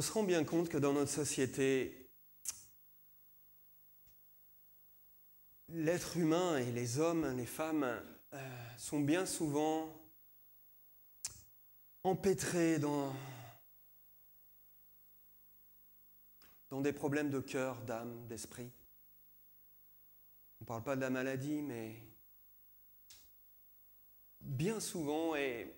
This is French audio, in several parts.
on se rend bien compte que dans notre société, l'être humain et les hommes, les femmes, sont bien souvent empêtrés dans des problèmes de cœur, d'âme, d'esprit. On ne parle pas de la maladie, mais bien souvent, et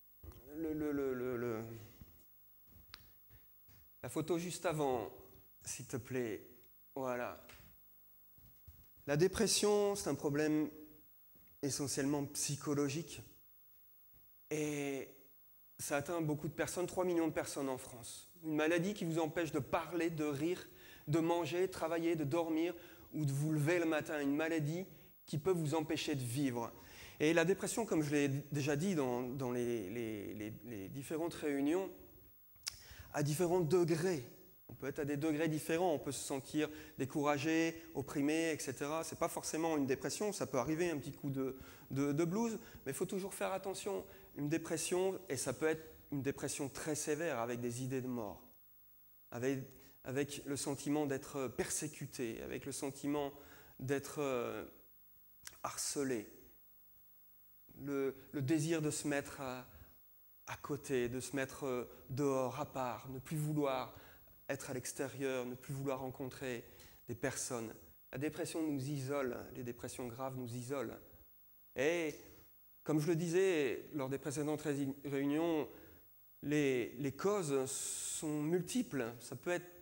la photo juste avant, s'il te plaît, voilà. La dépression, c'est un problème essentiellement psychologique et ça atteint beaucoup de personnes, 3 millions de personnes en France. Une maladie qui vous empêche de parler, de rire, de manger, de travailler, de dormir ou de vous lever le matin. Une maladie qui peut vous empêcher de vivre. Et la dépression, comme je l'ai déjà dit dans les différentes réunions, à différents degrés. On peut être à des degrés différents, on peut se sentir découragé, opprimé, etc. Ce n'est pas forcément une dépression, ça peut arriver un petit coup de blues, mais il faut toujours faire attention. Une dépression, et ça peut être une dépression très sévère, avec des idées de mort, avec le sentiment d'être persécuté, avec le sentiment d'être harcelé, le désir de se mettre à côté, de se mettre dehors, à part, ne plus vouloir être à l'extérieur, ne plus vouloir rencontrer des personnes. La dépression nous isole, les dépressions graves nous isolent. Et comme je le disais lors des précédentes réunions, les causes sont multiples. Ça peut être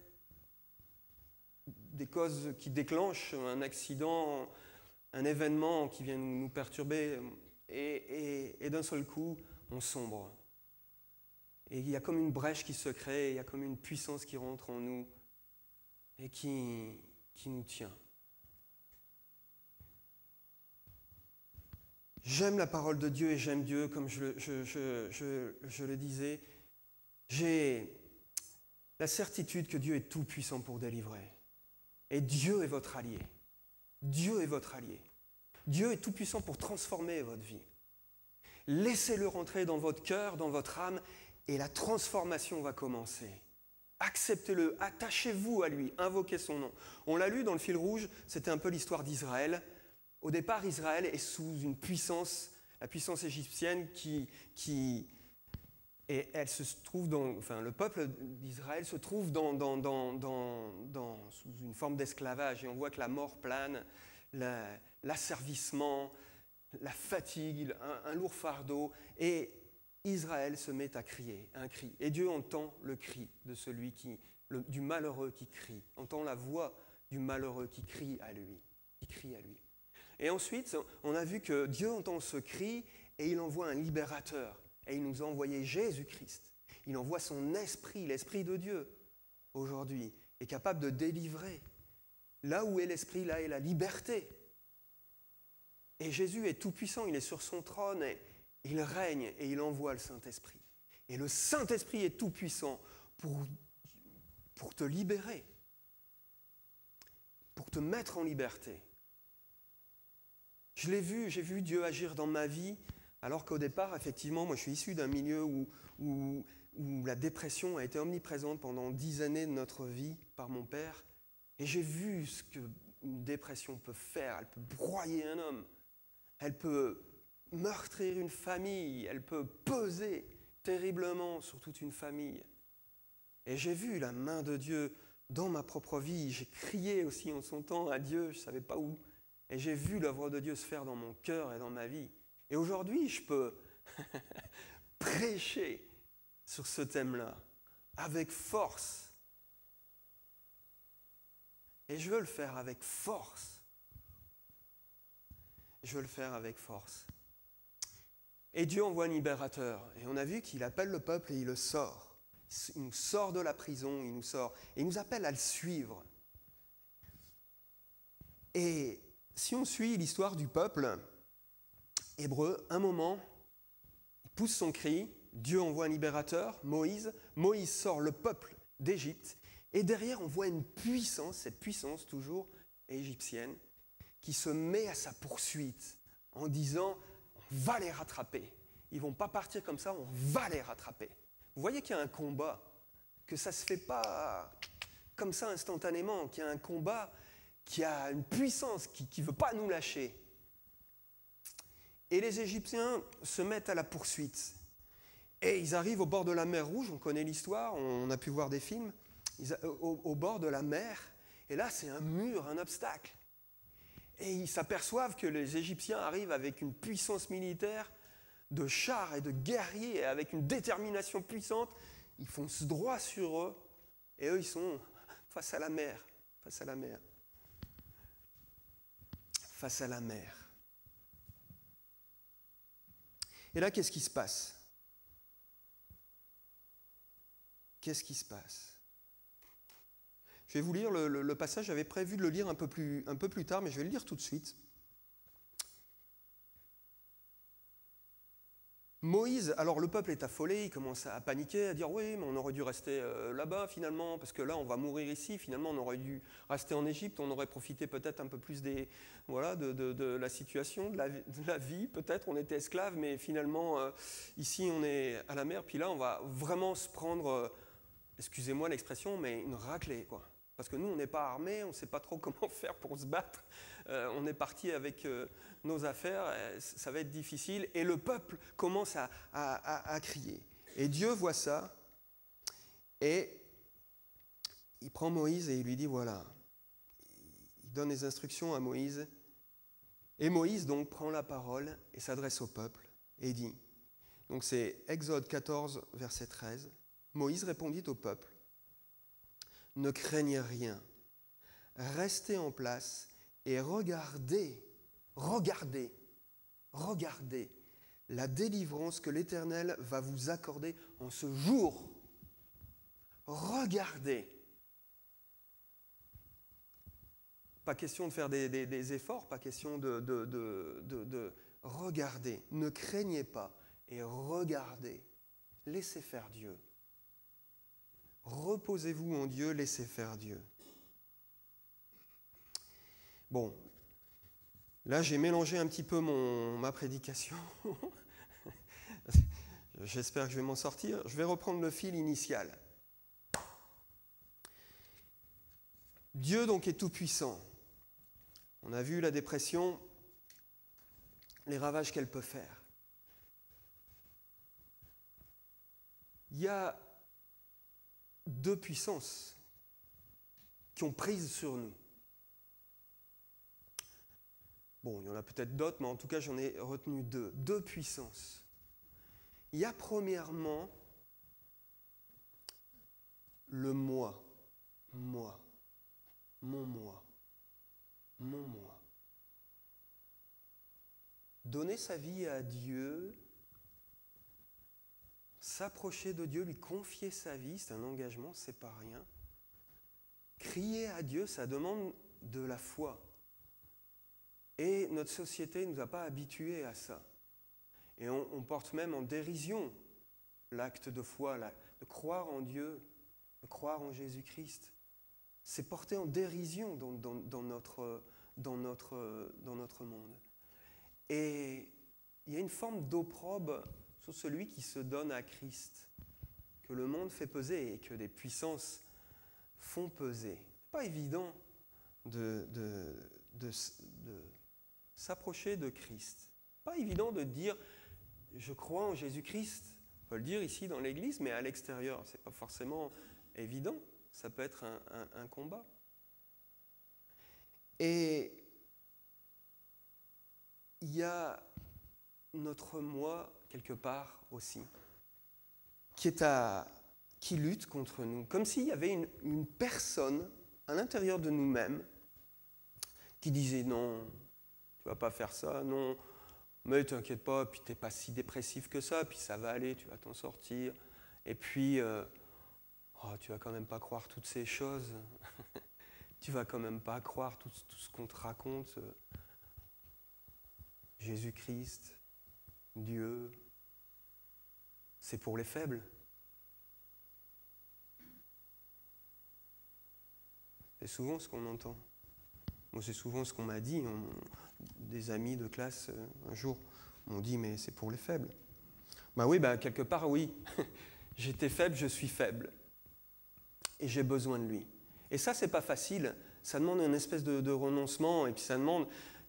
des causes qui déclenchent un accident, un événement qui vient nous perturber, et d'un seul coup, on sombre. Et il y a comme une brèche qui se crée, il y a comme une puissance qui rentre en nous et qui nous tient. J'aime la parole de Dieu et j'aime Dieu, comme je le disais. J'ai la certitude que Dieu est tout puissant pour délivrer. Et Dieu est votre allié. Dieu est votre allié. Dieu est tout puissant pour transformer votre vie. Laissez-le rentrer dans votre cœur, dans votre âme, et la transformation va commencer. Acceptez-le, attachez-vous à lui, invoquez son nom. On l'a lu dans le fil rouge, c'était un peu l'histoire d'Israël. Au départ, Israël est sous une puissance, la puissance égyptienne et elle se trouve le peuple d'Israël se trouve sous une forme d'esclavage. Et on voit que la mort plane, l'asservissement, la fatigue, un lourd fardeau. Et Israël se met à crier, un cri. Et Dieu entend le cri de du malheureux qui crie, entend la voix du malheureux qui crie à lui. Et ensuite, on a vu que Dieu entend ce cri et il envoie un libérateur. Et il nous a envoyé Jésus-Christ. Il envoie son esprit, l'esprit de Dieu, aujourd'hui, est capable de délivrer. Là où est l'esprit, là est la liberté. Et Jésus est tout puissant, il est sur son trône et il règne et il envoie le Saint-Esprit. Et le Saint-Esprit est tout puissant pour te libérer, pour te mettre en liberté. J'ai vu Dieu agir dans ma vie, alors qu'au départ, effectivement, moi je suis issu d'un milieu où la dépression a été omniprésente pendant 10 années de notre vie par mon père. Et j'ai vu ce qu'une dépression peut faire. Elle peut broyer un homme. Elle peut meurtrir une famille. Elle peut peser terriblement sur toute une famille. Et j'ai vu la main de Dieu dans ma propre vie. J'ai crié aussi en son temps à Dieu, je ne savais pas où. Et j'ai vu l'œuvre de Dieu se faire dans mon cœur et dans ma vie. Et aujourd'hui, je peux prêcher sur ce thème-là avec force. Et je veux le faire avec force. Et Dieu envoie un libérateur. Et on a vu qu'il appelle le peuple et il le sort. Il nous sort de la prison, il nous sort. Et il nous appelle à le suivre. Et si on suit l'histoire du peuple hébreu, un moment, il pousse son cri, Dieu envoie un libérateur, Moïse. Moïse sort le peuple d'Égypte. Et derrière, on voit une puissance, cette puissance toujours égyptienne, qui se met à sa poursuite en disant « on va les rattraper ». Ils ne vont pas partir comme ça, on va les rattraper. Vous voyez qu'il y a un combat. que ça ne se fait pas comme ça instantanément, qu'il y a un combat, qui a une puissance, qui ne veut pas nous lâcher. Et les Égyptiens se mettent à la poursuite. Et ils arrivent au bord de la mer Rouge, on connaît l'histoire, on a pu voir des films, au bord de la mer, et là c'est un mur, un obstacle. Et ils s'aperçoivent que les Égyptiens arrivent avec une puissance militaire, de chars et de guerriers, avec une détermination puissante. Ils foncent droit sur eux, et eux ils sont face à la mer, face à la mer. Face à la mer. Et là, qu'est-ce qui se passe? Qu'est-ce qui se passe? Je vais vous lire le passage, j'avais prévu de le lire un peu plus tard, mais je vais le lire tout de suite. Moïse, alors le peuple est affolé, il commence à paniquer, à dire oui, mais on aurait dû rester là-bas finalement, parce que là on va mourir ici, finalement on aurait dû rester en Égypte, on aurait profité peut-être un peu plus de la situation, de la vie, peut-être on était esclaves, mais finalement ici on est à la mer, puis là on va vraiment se prendre, excusez-moi l'expression, mais une raclée, quoi. Parce que nous on n'est pas armés, on ne sait pas trop comment faire pour se battre, on est parti avec nos affaires, ça va être difficile, et le peuple commence à crier. Et Dieu voit ça, et il prend Moïse et il lui dit, voilà, il donne les instructions à Moïse, et Moïse donc prend la parole et s'adresse au peuple, et dit, donc c'est Exode 14, verset 13, Moïse répondit au peuple, ne craignez rien, restez en place et regardez la délivrance que l'Éternel va vous accorder en ce jour. Regardez. Pas question de faire des efforts, pas question de regarder. Ne craignez pas et regardez. Laissez faire Dieu. Reposez-vous en Dieu, laissez faire Dieu. Bon, là j'ai mélangé un petit peu ma prédication. J'espère que je vais m'en sortir. Je vais reprendre le fil initial. Dieu donc est tout-puissant. On a vu la dépression, les ravages qu'elle peut faire. Il y a deux puissances qui ont prise sur nous. Bon, il y en a peut-être d'autres, mais en tout cas, j'en ai retenu deux. Deux puissances. Il y a premièrement le moi. Moi. Mon moi. Mon moi. Donner sa vie à Dieu, s'approcher de Dieu, lui confier sa vie, c'est un engagement, c'est pas rien. Crier à Dieu, ça demande de la foi. Et notre société ne nous a pas habitués à ça. Et on porte même en dérision l'acte de foi, de croire en Dieu, de croire en Jésus-Christ. C'est porté en dérision dans notre monde. Et il y a une forme d'opprobre sur celui qui se donne à Christ, que le monde fait peser et que des puissances font peser. Ce n'est pas évident de s'approcher de Christ. Pas évident de dire « je crois en Jésus-Christ ». On peut le dire ici dans l'Église, mais à l'extérieur, ce n'est pas forcément évident. Ça peut être un combat. Et il y a notre moi, quelque part aussi, qui lutte contre nous, comme s'il y avait une personne à l'intérieur de nous-mêmes qui disait « non, tu ne vas pas faire ça, non, mais t'inquiète pas, puis tu n'es pas si dépressif que ça, puis ça va aller, tu vas t'en sortir, et puis tu vas quand même pas croire toutes ces choses, tu vas quand même pas croire tout ce qu'on te raconte, Jésus-Christ, Dieu, c'est pour les faibles. » C'est souvent ce qu'on entend. Moi, c'est souvent ce qu'on m'a dit. Des amis de classe, un jour, m'ont dit « mais c'est pour les faibles ». Ben oui, quelque part, oui. J'étais faible, je suis faible. et j'ai besoin de lui. Et ça, c'est pas facile. Ça demande une espèce de renoncement, et puis ça demande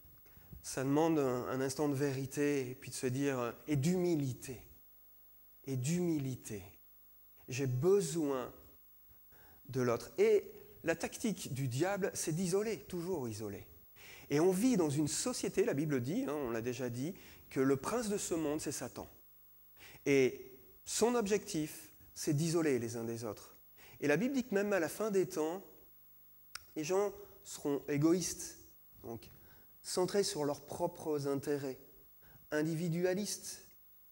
un instant de vérité, et puis de se dire, et d'humilité. Et d'humilité. J'ai besoin de l'autre. Et la tactique du diable, c'est d'isoler, toujours isoler. Et on vit dans une société, la Bible dit, on l'a déjà dit, que le prince de ce monde, c'est Satan. Et son objectif, c'est d'isoler les uns des autres. Et la Bible dit que même à la fin des temps, les gens seront égoïstes, donc centrés sur leurs propres intérêts, individualistes,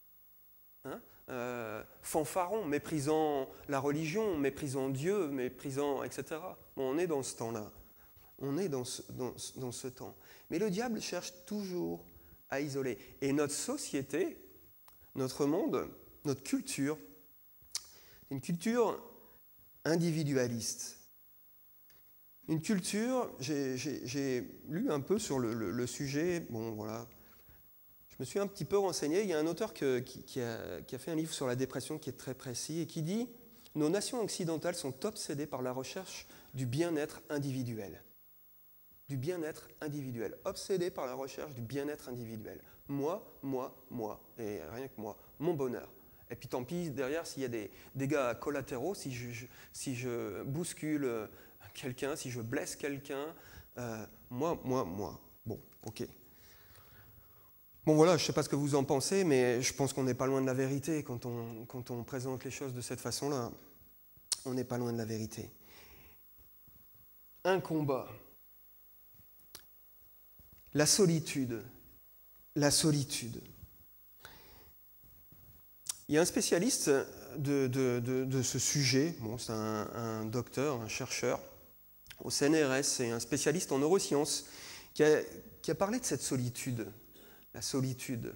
fanfarons, méprisant la religion, méprisant Dieu, méprisant, etc. Bon, on est dans ce temps-là. On est dans ce temps. Mais le diable cherche toujours à isoler. Et notre société, notre monde, notre culture, une culture individualiste. Une culture, j'ai lu un peu sur le sujet, bon voilà, je me suis un petit peu renseigné, il y a un auteur qui a fait un livre sur la dépression qui est très précis et qui dit « Nos nations occidentales sont obsédées par la recherche du bien-être individuel. » Du bien-être individuel, obsédées par la recherche du bien-être individuel. Moi, et rien que moi, mon bonheur. Et puis tant pis, derrière, s'il y a des dégâts collatéraux, si je bouscule quelqu'un, si je blesse quelqu'un, moi. Bon, ok. Bon voilà, je ne sais pas ce que vous en pensez, mais je pense qu'on n'est pas loin de la vérité quand on présente les choses de cette façon-là. On n'est pas loin de la vérité. Un combat. La solitude. La solitude. Il y a un spécialiste de ce sujet, bon, c'est un docteur, un chercheur au CNRS, c'est un spécialiste en neurosciences qui a parlé de cette solitude. La solitude.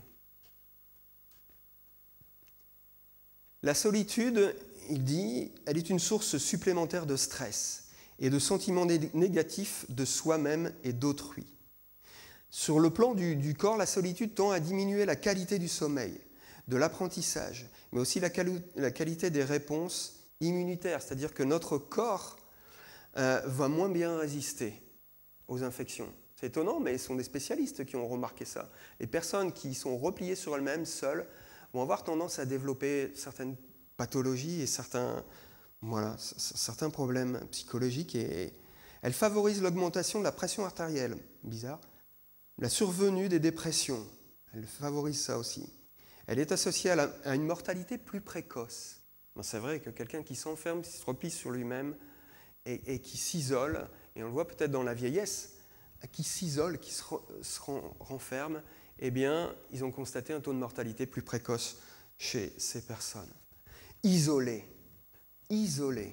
La solitude, il dit, elle est une source supplémentaire de stress et de sentiments négatifs de soi-même et d'autrui. Sur le plan du corps, la solitude tend à diminuer la qualité du sommeil, de l'apprentissage, mais aussi la qualité des réponses immunitaires, c'est-à-dire que notre corps va moins bien résister aux infections. C'est étonnant, mais ce sont des spécialistes qui ont remarqué ça. Les personnes qui sont repliées sur elles-mêmes, seules, vont avoir tendance à développer certaines pathologies et certains problèmes psychologiques. Et elles favorisent l'augmentation de la pression artérielle, bizarre, la survenue des dépressions, elle favorise ça aussi. Elle est associée à une mortalité plus précoce. Bon, c'est vrai que quelqu'un qui s'enferme, qui se replie sur lui-même et qui s'isole, et on le voit peut-être dans la vieillesse, qui s'isole, qui se renferme, eh bien, ils ont constaté un taux de mortalité plus précoce chez ces personnes. Isolé. Et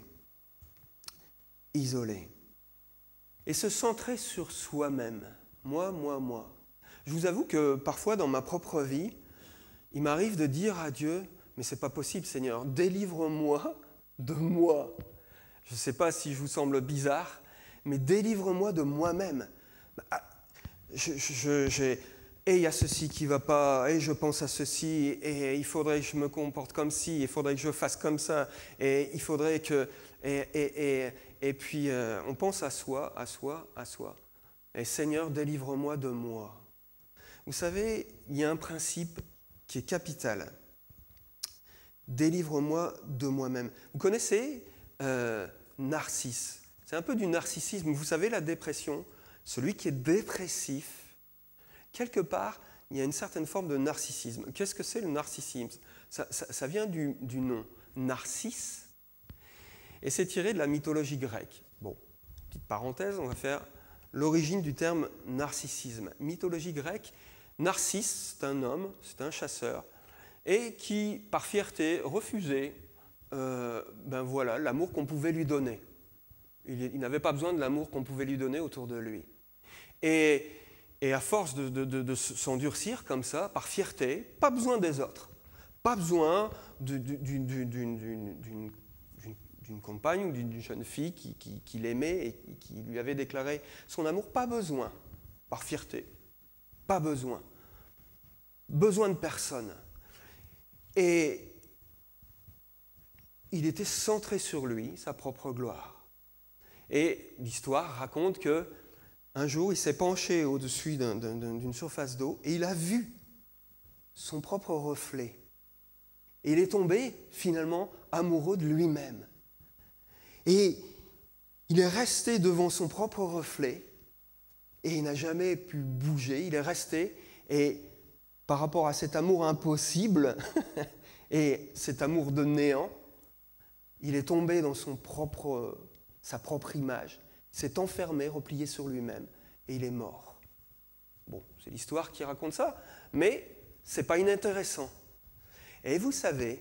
se centrer sur soi-même. Moi. Je vous avoue que parfois, dans ma propre vie, il m'arrive de dire à Dieu, mais c'est pas possible, Seigneur, délivre-moi de moi. Je ne sais pas si je vous semble bizarre, mais délivre-moi de moi-même. Et il y a ceci qui ne va pas, et je pense à ceci, et il faudrait que je me comporte comme ci, il faudrait que je fasse comme ça, et il faudrait que... Et puis on pense à soi. Et Seigneur, délivre-moi de moi. Vous savez, il y a un principe qui est capital. Délivre-moi de moi-même. Vous connaissez Narcisse. C'est un peu du narcissisme. Vous savez, la dépression, celui qui est dépressif, quelque part, il y a une certaine forme de narcissisme. Qu'est-ce que c'est le narcissisme ? Ça vient du nom Narcisse, et c'est tiré de la mythologie grecque. Bon, petite parenthèse, on va faire l'origine du terme narcissisme. Mythologie grecque, Narcisse, c'est un homme, c'est un chasseur, et qui, par fierté, refusait l'amour qu'on pouvait lui donner. Il n'avait pas besoin de l'amour qu'on pouvait lui donner autour de lui. Et à force de s'endurcir comme ça, par fierté, pas besoin des autres, pas besoin d'une compagne ou d'une jeune fille qui l'aimait et qui lui avait déclaré son amour, pas besoin, par fierté, pas besoin de personne. Et il était centré sur lui, sa propre gloire. Et l'histoire raconte que un jour, il s'est penché au-dessus d'une surface d'eau et il a vu son propre reflet. Et il est tombé finalement amoureux de lui-même. Et il est resté devant son propre reflet et il n'a jamais pu bouger. Il est resté et par rapport à cet amour impossible et cet amour de néant, il est tombé dans sa propre image, s'est enfermé, replié sur lui-même et il est mort. Bon, c'est l'histoire qui raconte ça, mais ce n'est pas inintéressant. Et vous savez,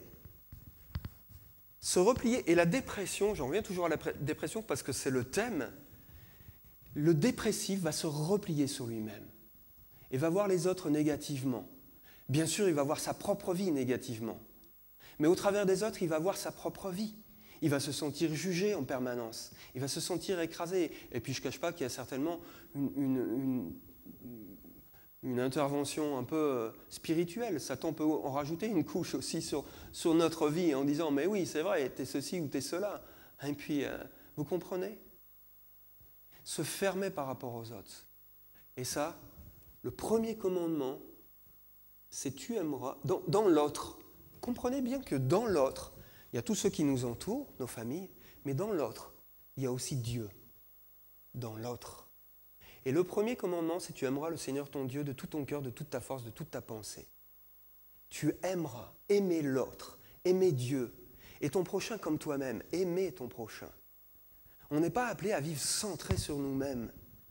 se replier, et la dépression, j'en reviens toujours à la dépression parce que c'est le thème, le dépressif va se replier sur lui-même et va voir les autres négativement. Bien sûr, il va voir sa propre vie négativement, mais au travers des autres, il va voir sa propre vie. Il va se sentir jugé en permanence, il va se sentir écrasé. Et puis je ne cache pas qu'il y a certainement une intervention un peu spirituelle. Satan peut en rajouter une couche aussi sur notre vie en disant « mais oui, c'est vrai, t'es ceci ou t'es cela ». Et puis, vous comprenez ? Se fermer par rapport aux autres. Et ça, le premier commandement, c'est « tu aimeras » dans l'autre. Comprenez bien que dans l'autre, il y a tous ceux qui nous entourent, nos familles, mais dans l'autre, il y a aussi Dieu. Dans l'autre. Et le premier commandement, c'est « tu aimeras le Seigneur ton Dieu de tout ton cœur, de toute ta force, de toute ta pensée ». Tu aimeras, aimer l'autre, aimer Dieu, et ton prochain comme toi-même, aimer ton prochain. On n'est pas appelé à vivre centré sur nous-mêmes.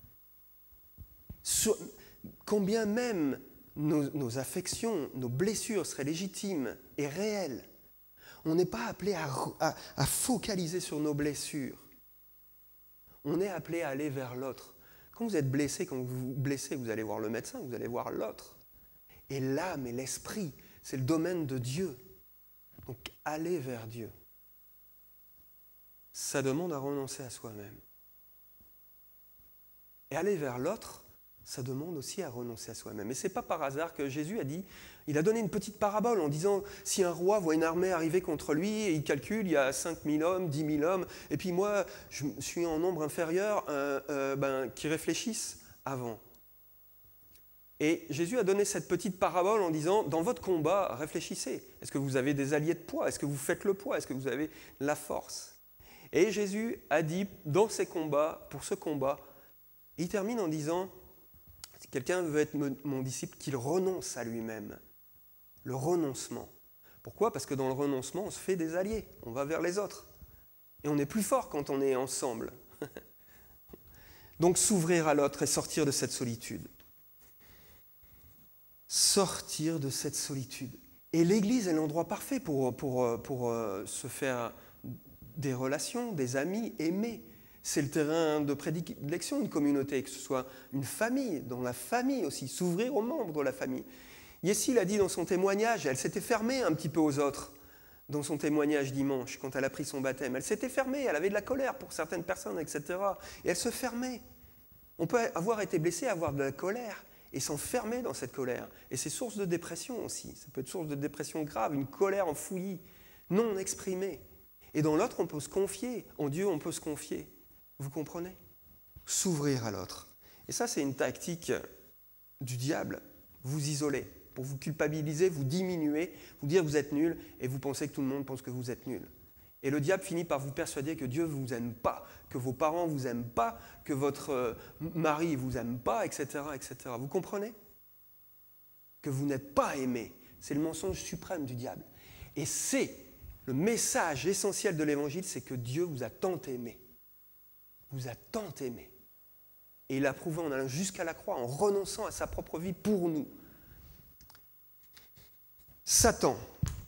Combien même nos affections, nos blessures seraient légitimes et réelles, on n'est pas appelé à focaliser sur nos blessures. On est appelé à aller vers l'autre. Quand vous êtes blessé, quand vous vous blessez, vous allez voir le médecin, vous allez voir l'autre. Et l'âme et l'esprit, c'est le domaine de Dieu. Donc, aller vers Dieu. Ça demande à renoncer à soi-même. Et aller vers l'autre, ça demande aussi à renoncer à soi-même. Et ce n'est pas par hasard que Jésus a dit, il a donné une petite parabole en disant, si un roi voit une armée arriver contre lui, et il calcule, il y a 5 000 hommes, 10 000 hommes, et puis moi, je suis en nombre inférieur, qui réfléchissent avant. Et Jésus a donné cette petite parabole en disant, dans votre combat, réfléchissez. Est-ce que vous avez des alliés de poids? Est-ce que vous faites le poids? Est-ce que vous avez la force? Et Jésus a dit, dans ces combats, pour ce combat, il termine en disant, si quelqu'un veut être mon disciple, qu'il renonce à lui-même. Le renoncement. Pourquoi? Parce que dans le renoncement, on se fait des alliés. On va vers les autres. Et on est plus fort quand on est ensemble. Donc s'ouvrir à l'autre et sortir de cette solitude. Sortir de cette solitude. Et l'Église est l'endroit parfait pour se faire des relations, des amis, aimer. C'est le terrain de prédilection d'une communauté, que ce soit une famille, dans la famille aussi, s'ouvrir aux membres de la famille. Yessi l'a dit dans son témoignage, elle s'était fermée un petit peu aux autres, dans son témoignage dimanche, quand elle a pris son baptême. Elle s'était fermée, elle avait de la colère pour certaines personnes, etc. Et elle se fermait. On peut avoir été blessé, avoir de la colère, et s'enfermer dans cette colère. Et c'est source de dépression aussi. Ça peut être source de dépression grave, une colère enfouie, non exprimée. Et dans l'autre, on peut se confier. En Dieu, on peut se confier. Vous comprenez? S'ouvrir à l'autre. Et ça, c'est une tactique du diable. Vous isoler, pour vous culpabiliser, vous diminuer, vous dire que vous êtes nul, et vous pensez que tout le monde pense que vous êtes nul. Et le diable finit par vous persuader que Dieu ne vous aime pas, que vos parents ne vous aiment pas, que votre mari ne vous aime pas, etc., etc. Vous comprenez? Que vous n'êtes pas aimé. C'est le mensonge suprême du diable. Et c'est le message essentiel de l'Évangile, c'est que Dieu vous a tant aimé. Vous a tant aimé. Et il l'a prouvé en allant jusqu'à la croix, en renonçant à sa propre vie pour nous. Satan.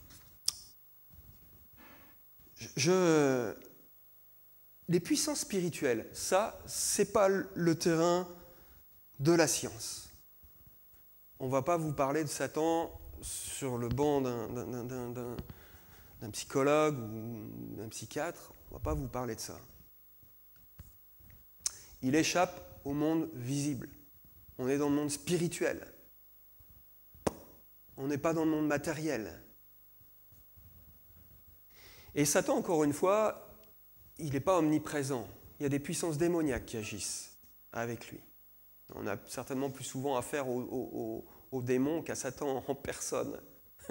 Les puissances spirituelles, ça, c'est pas le terrain de la science. On ne va pas vous parler de Satan sur le banc d'un psychologue ou d'un psychiatre. On ne va pas vous parler de ça. Il échappe au monde visible. On est dans le monde spirituel. On n'est pas dans le monde matériel. Et Satan, encore une fois, il n'est pas omniprésent. Il y a des puissances démoniaques qui agissent avec lui. On a certainement plus souvent affaire aux démons qu'à Satan en personne.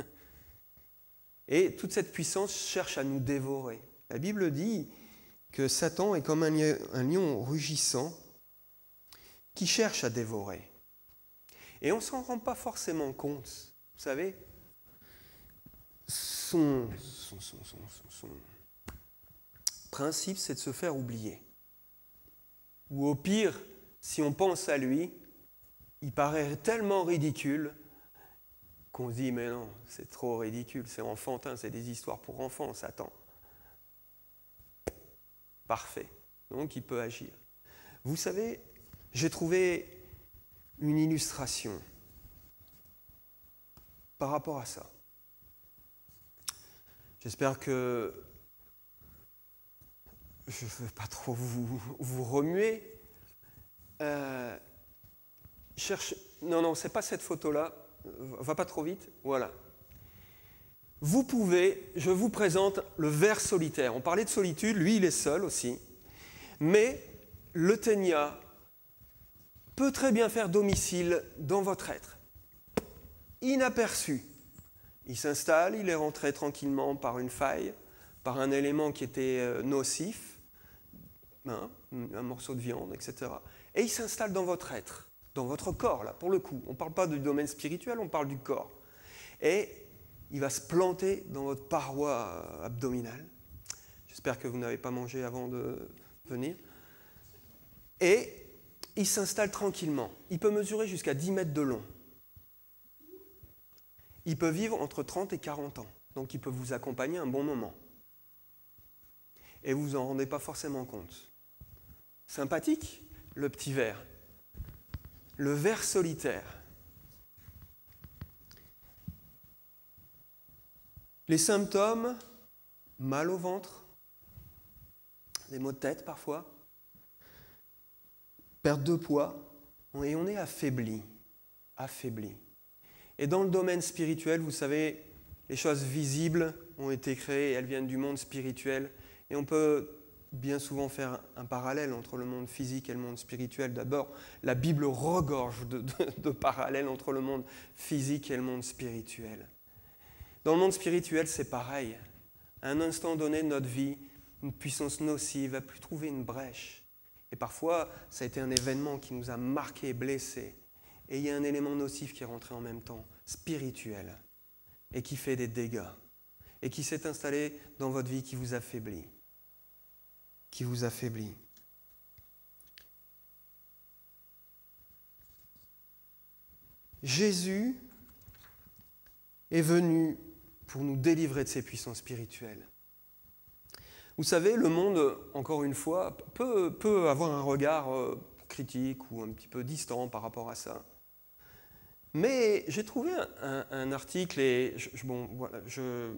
Et toute cette puissance cherche à nous dévorer. La Bible dit que Satan est comme un lion rugissant qui cherche à dévorer. Et on ne s'en rend pas forcément compte. Vous savez, son principe, c'est de se faire oublier. Ou au pire, si on pense à lui, il paraît tellement ridicule qu'on se dit, mais non, c'est trop ridicule, c'est enfantin, c'est des histoires pour enfants, Satan. Parfait. Donc, il peut agir. Vous savez, j'ai trouvé une illustration par rapport à ça. J'espère que je ne veux pas trop vous remuer. Non, c'est pas cette photo-là. Va pas trop vite. Voilà. Je vous présente le ver solitaire. On parlait de solitude, lui il est seul aussi. Mais le ténia peut très bien faire domicile dans votre être. Inaperçu. Il s'installe, il est rentré tranquillement par une faille, par un élément qui était nocif, un morceau de viande, etc. Et il s'installe dans votre être, dans votre corps, là, pour le coup. On ne parle pas du domaine spirituel, on parle du corps. Et il va se planter dans votre paroi abdominale. J'espère que vous n'avez pas mangé avant de venir. Et il s'installe tranquillement. Il peut mesurer jusqu'à 10 mètres de long. Il peut vivre entre 30 et 40 ans. Donc il peut vous accompagner un bon moment. Et vous en rendez pas forcément compte. Sympathique, le petit ver. Le ver solitaire. Les symptômes, mal au ventre, des maux de tête parfois, perte de poids, et on est affaibli. Affaibli. Et dans le domaine spirituel, vous savez, les choses visibles ont été créées, elles viennent du monde spirituel, et on peut bien souvent faire un parallèle entre le monde physique et le monde spirituel. D'abord, la Bible regorge de parallèles entre le monde physique et le monde spirituel. Dans le monde spirituel, c'est pareil. À un instant donné de notre vie, une puissance nocive a pu trouver une brèche. Et parfois, ça a été un événement qui nous a marqués, blessés. Et il y a un élément nocif qui est rentré en même temps, spirituel, et qui fait des dégâts, et qui s'est installé dans votre vie, qui vous affaiblit. Qui vous affaiblit. Jésus est venu pour nous délivrer de ces puissances spirituelles. Vous savez, le monde, encore une fois, peut avoir un regard critique ou un petit peu distant par rapport à ça. Mais j'ai trouvé un article et je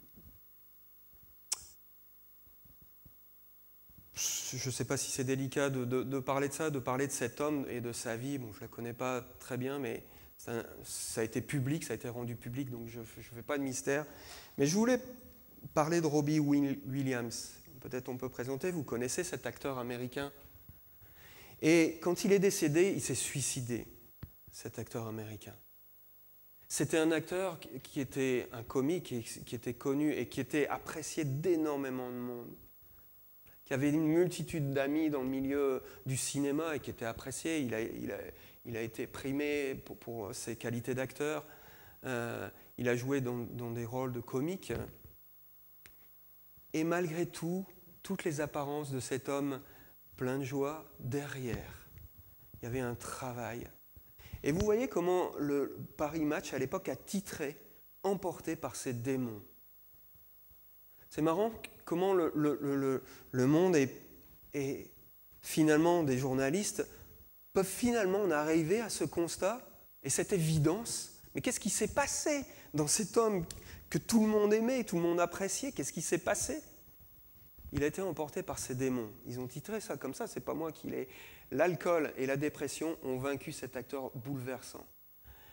ne sais pas si c'est délicat de parler de ça, de parler de cet homme et de sa vie. Bon, je ne la connais pas très bien, mais ça a été public, ça a été rendu public, donc je ne fais pas de mystère. Mais je voulais parler de Robbie Williams. Peut-être on peut présenter, vous connaissez cet acteur américain. Et quand il est décédé, il s'est suicidé, cet acteur américain. C'était un acteur qui était un comique, qui était connu et qui était apprécié d'énormément de monde, qui avait une multitude d'amis dans le milieu du cinéma et qui était apprécié. Il a été primé pour ses qualités d'acteur. Il a joué dans des rôles de comique. Et malgré tout, toutes les apparences de cet homme plein de joie, derrière, il y avait un travail. Et vous voyez comment le Paris Match, à l'époque, a titré « Emporté par ses démons ». C'est marrant comment le monde et finalement des journalistes peuvent finalement en arriver à ce constat et cette évidence. Mais qu'est-ce qui s'est passé dans cet homme que tout le monde aimait, tout le monde appréciait? Qu'est-ce qui s'est passé? Il a été emporté par ses démons. Ils ont titré ça comme ça, c'est pas moi qui l'ai. L'alcool et la dépression ont vaincu cet acteur bouleversant.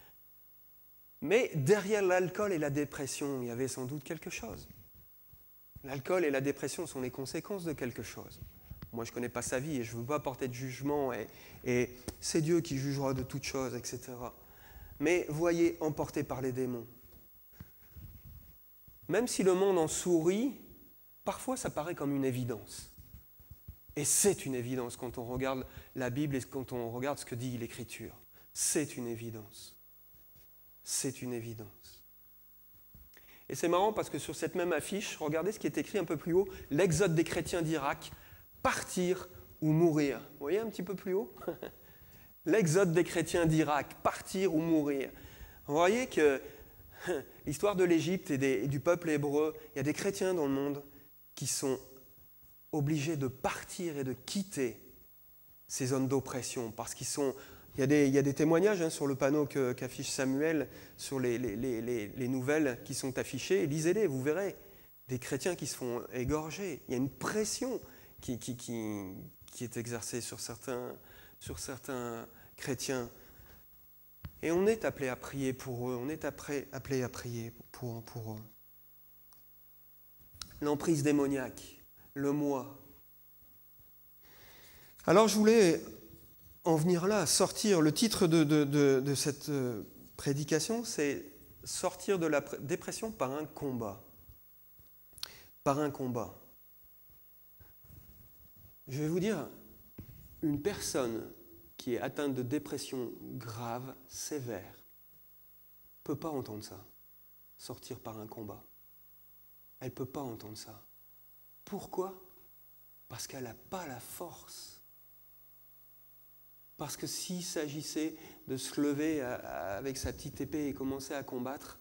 Mais derrière l'alcool et la dépression, il y avait sans doute quelque chose. L'alcool et la dépression sont les conséquences de quelque chose. Moi, je ne connais pas sa vie et je ne veux pas porter de jugement et c'est Dieu qui jugera de toutes choses, etc. Mais voyez, emporté par les démons. Même si le monde en sourit, parfois ça paraît comme une évidence. Et c'est une évidence quand on regarde la Bible et quand on regarde ce que dit l'Écriture. C'est une évidence. C'est une évidence. Et c'est marrant parce que sur cette même affiche, regardez ce qui est écrit un peu plus haut, l'exode des chrétiens d'Irak, partir ou mourir. Vous voyez un petit peu plus haut? L'exode des chrétiens d'Irak, partir ou mourir. Vous voyez que l'histoire de l'Égypte et du peuple hébreu, il y a des chrétiens dans le monde qui sont obligés de partir et de quitter ces zones d'oppression parce qu'ils sont... Il y a des témoignages sur le panneau qu'affiche Samuel sur les nouvelles qui sont affichées. Lisez-les, vous verrez. Des chrétiens qui se font égorger. Il y a une pression qui est exercée sur certains chrétiens. Et on est appelé à prier pour eux. On est appelé à prier pour eux. L'emprise démoniaque, le moi. Alors je voulais en venir là, sortir. Le titre de cette prédication, c'est « Sortir de la dépression par un combat ». Par un combat. Je vais vous dire, une personne qui est atteinte de dépression grave, sévère, ne peut pas entendre ça, sortir par un combat. Elle ne peut pas entendre ça. Pourquoi? Parce qu'elle n'a pas la force. Parce que s'il s'agissait de se lever avec sa petite épée et commencer à combattre,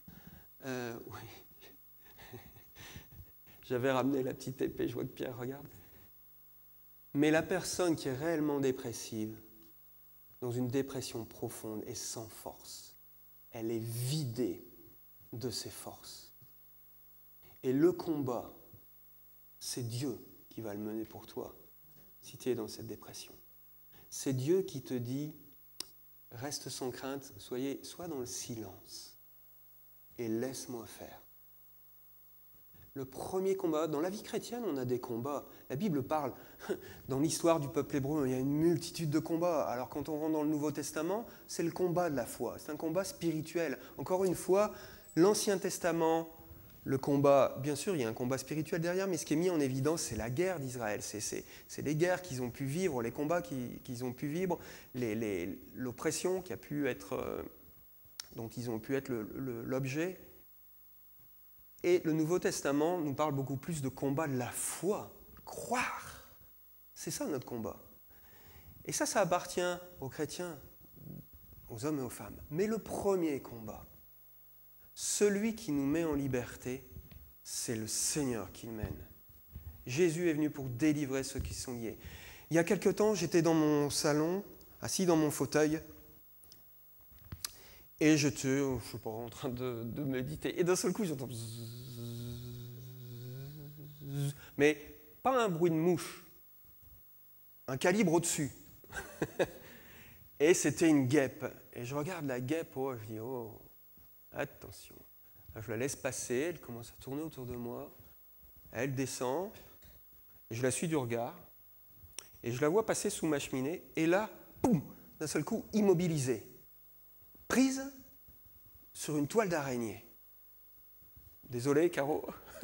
oui, j'avais ramené la petite épée, je vois que Pierre regarde. Mais la personne qui est réellement dépressive, dans une dépression profonde et sans force, elle est vidée de ses forces. Et le combat, c'est Dieu qui va le mener pour toi, si tu es dans cette dépression. C'est Dieu qui te dit, reste sans crainte, sois dans le silence et laisse-moi faire. Le premier combat, dans la vie chrétienne, on a des combats. La Bible parle, dans l'histoire du peuple hébreu, il y a une multitude de combats. Alors quand on rentre dans le Nouveau Testament, c'est le combat de la foi, c'est un combat spirituel. Encore une fois, l'Ancien Testament, le combat, bien sûr, il y a un combat spirituel derrière, mais ce qui est mis en évidence, c'est la guerre d'Israël. C'est les guerres qu'ils ont pu vivre, les combats qu'ils ont pu vivre, l'oppression qui a pu être, dont ils ont pu être l'objet. Et le Nouveau Testament nous parle beaucoup plus de combat de la foi. Croire. C'est ça notre combat. Et ça appartient aux chrétiens, aux hommes et aux femmes. Mais le premier combat, celui qui nous met en liberté, c'est le Seigneur qui le mène. Jésus est venu pour délivrer ceux qui sont liés. Il y a quelque temps, j'étais dans mon salon, assis dans mon fauteuil, et j'étais, je ne sais pas, en train de méditer. Et d'un seul coup, j'entends... Mais pas un bruit de mouche, un calibre au-dessus. Et c'était une guêpe. Et je regarde la guêpe, je dis, oh, attention. Je la laisse passer, elle commence à tourner autour de moi. Elle descend, et je la suis du regard. Et je la vois passer sous ma cheminée. Et là, poum, d'un seul coup, immobilisée. Prise sur une toile d'araignée. Désolé, Caro.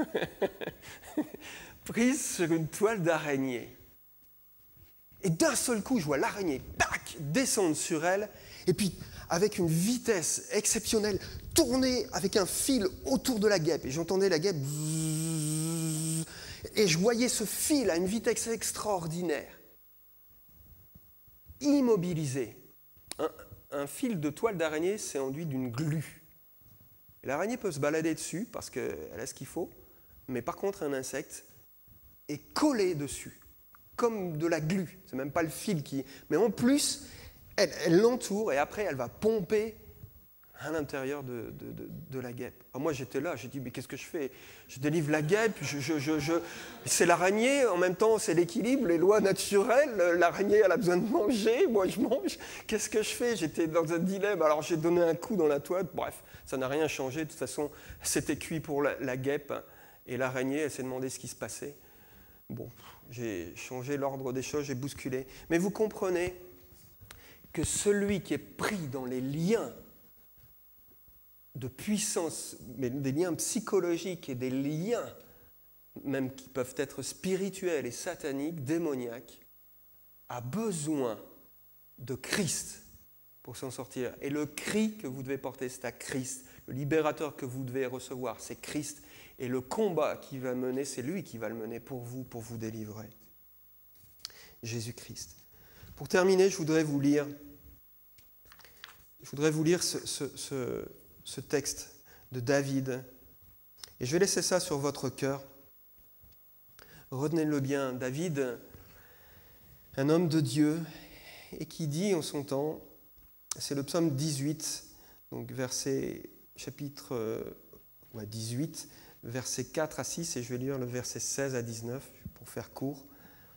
Prise sur une toile d'araignée. Et d'un seul coup, je vois l'araignée, tac, descendre sur elle, et puis, avec une vitesse exceptionnelle, tourner avec un fil autour de la guêpe. Et j'entendais la guêpe, et je voyais ce fil à une vitesse extraordinaire. Immobilisé. Un fil de toile d'araignée, c'est enduit d'une glu. L'araignée peut se balader dessus parce qu'elle a ce qu'il faut, mais par contre, un insecte est collé dessus, comme de la glu. C'est même pas le fil qui... Mais en plus, elle l'entoure et après, elle va pomper à l'intérieur de la guêpe. Alors moi, j'étais là, j'ai dit, mais qu'est-ce que je fais? Je délivre la guêpe, c'est l'araignée, en même temps, c'est l'équilibre, les lois naturelles. L'araignée, elle a besoin de manger, moi, je mange. Qu'est-ce que je fais? J'étais dans un dilemme, alors j'ai donné un coup dans la toile. Bref, ça n'a rien changé. De toute façon, c'était cuit pour la guêpe. Et l'araignée, elle s'est demandé ce qui se passait. Bon, j'ai changé l'ordre des choses, j'ai bousculé. Mais vous comprenez que celui qui est pris dans les liens de puissance, mais des liens psychologiques et des liens même qui peuvent être spirituels et sataniques, démoniaques, a besoin de Christ pour s'en sortir. Et le cri que vous devez porter, c'est à Christ. Le libérateur que vous devez recevoir, c'est Christ. Et le combat qu'il va mener, c'est lui qui va le mener pour vous délivrer. Jésus-Christ. Pour terminer, je voudrais vous lire ce texte de David. Et je vais laisser ça sur votre cœur. Retenez-le bien. David, un homme de Dieu, et qui dit en son temps, c'est le psaume 18, donc chapitre 18, versets 4 à 6, et je vais lire le verset 16 à 19, pour faire court.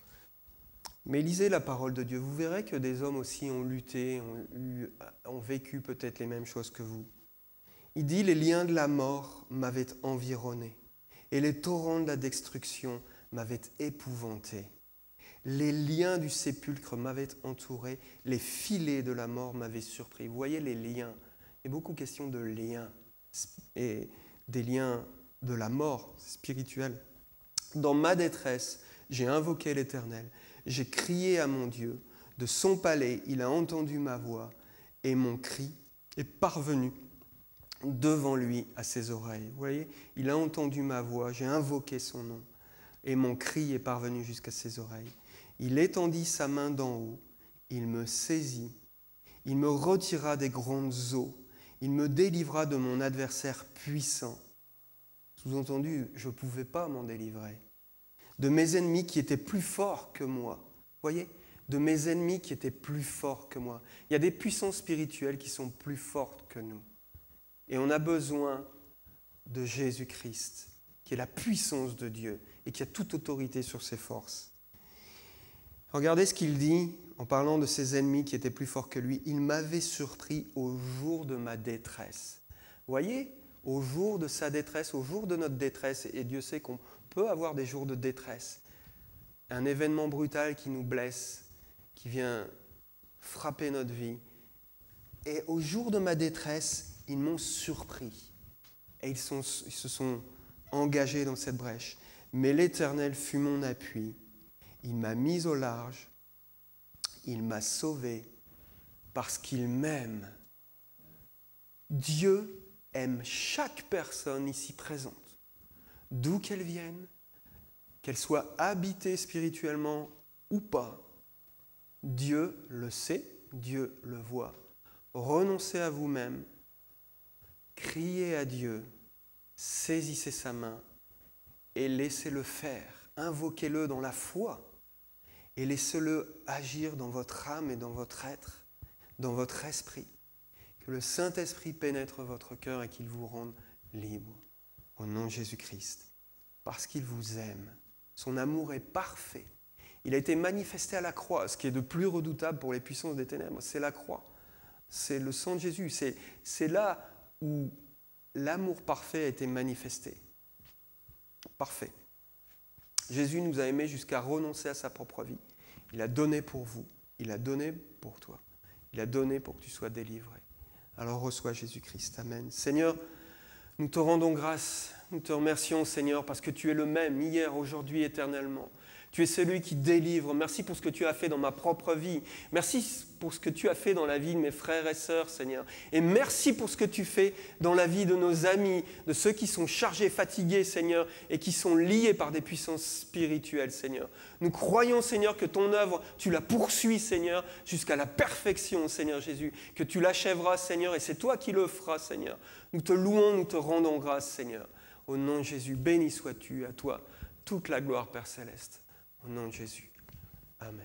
Mais lisez la parole de Dieu, vous verrez que des hommes aussi ont lutté, ont vécu peut-être les mêmes choses que vous. Il dit, les liens de la mort m'avaient environné, et les torrents de la destruction m'avaient épouvanté. Les liens du sépulcre m'avaient entouré, les filets de la mort m'avaient surpris. Vous voyez les liens, il y a beaucoup de questions de liens, et des liens de la mort spirituelle. Dans ma détresse, j'ai invoqué l'Éternel, j'ai crié à mon Dieu, de son palais, il a entendu ma voix, et mon cri est parvenu devant lui à ses oreilles. Vous voyez, il a entendu ma voix, j'ai invoqué son nom, et mon cri est parvenu jusqu'à ses oreilles. Il étendit sa main d'en haut, il me saisit, il me retira des grandes eaux, il me délivra de mon adversaire puissant. Sous-entendu, je ne pouvais pas m'en délivrer. De mes ennemis qui étaient plus forts que moi. Vous voyez, de mes ennemis qui étaient plus forts que moi. Il y a des puissances spirituelles qui sont plus fortes que nous. Et on a besoin de Jésus-Christ, qui est la puissance de Dieu et qui a toute autorité sur ses forces. Regardez ce qu'il dit en parlant de ses ennemis qui étaient plus forts que lui. Il m'avait surpris au jour de ma détresse. Vous voyez, au jour de sa détresse, au jour de notre détresse, et Dieu sait qu'on peut avoir des jours de détresse, un événement brutal qui nous blesse, qui vient frapper notre vie. Et au jour de ma détresse, ils m'ont surpris. Et ils se sont engagés dans cette brèche. Mais l'Éternel fut mon appui. Il m'a mis au large. Il m'a sauvé parce qu'il m'aime. Dieu aime chaque personne ici présente, d'où qu'elle vienne, qu'elle soit habitée spirituellement ou pas. Dieu le sait, Dieu le voit. Renoncez à vous-même, criez à Dieu, saisissez sa main et laissez-le faire. Invoquez-le dans la foi et laissez-le agir dans votre âme et dans votre être, dans votre esprit. Que le Saint-Esprit pénètre votre cœur et qu'il vous rende libre. Au nom de Jésus-Christ. Parce qu'il vous aime. Son amour est parfait. Il a été manifesté à la croix. Ce qui est de plus redoutable pour les puissances des ténèbres, c'est la croix. C'est le sang de Jésus. C'est là où l'amour parfait a été manifesté. Parfait. Jésus nous a aimés jusqu'à renoncer à sa propre vie. Il a donné pour vous. Il a donné pour toi. Il a donné pour que tu sois délivré. Alors reçois Jésus-Christ. Amen. Seigneur, nous te rendons grâce. Nous te remercions, Seigneur, parce que tu es le même hier, aujourd'hui, éternellement. Tu es celui qui délivre. Merci pour ce que tu as fait dans ma propre vie. Merci pour ce que tu as fait dans la vie de mes frères et sœurs, Seigneur. Et merci pour ce que tu fais dans la vie de nos amis, de ceux qui sont chargés, fatigués, Seigneur, et qui sont liés par des puissances spirituelles, Seigneur. Nous croyons, Seigneur, que ton œuvre, tu la poursuis, Seigneur, jusqu'à la perfection, Seigneur Jésus, que tu l'achèveras, Seigneur, et c'est toi qui le feras, Seigneur. Nous te louons, nous te rendons grâce, Seigneur. Au nom de Jésus, béni sois-tu, à toi toute la gloire, Père Céleste. Au nom de Jésus. Amen.